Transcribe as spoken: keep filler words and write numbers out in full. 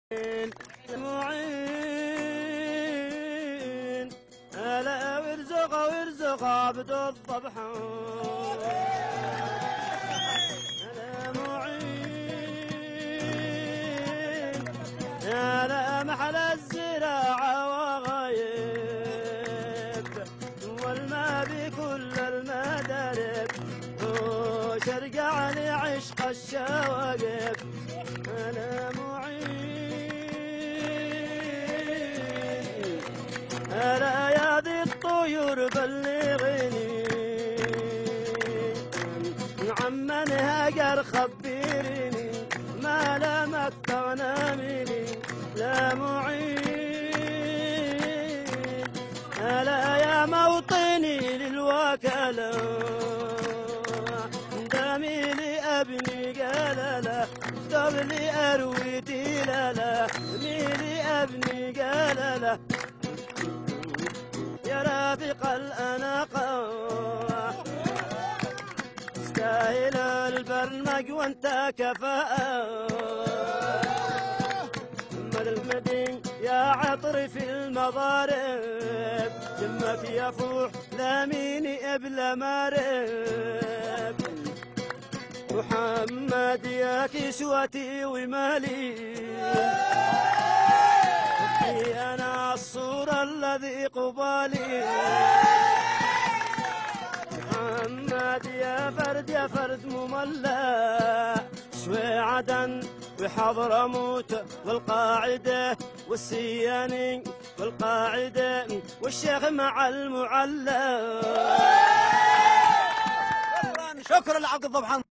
معين هلا وارزق وارزق عبد الضبحان هلا معين هلا محل الزراعة وغايب والما بكل المدارب وشرقع لعشق الشواقب هلا هلا يا ذي الطيور بلغني عمن هاجر خبرني ما لمك تغنمني لا معين هلا يا موطني للوكالة دمي لأبني قلالة قبلي أرويتي لالا ميلي أبني قلالة يا رافق الأناقة استاهل البرمج وانت كفاءة محمد المدين يا عطر في المضارب دمك يفوح لاميني ابل مارب محمد يا كسوتي ومالي أنا الصورة الذي قبالي محمد يا فرد يا فرد مملى سويعة وحضرموت والقاعدة والسياني والقاعدة والشيخ مع المعلى. شكرا لعبد الضبحان.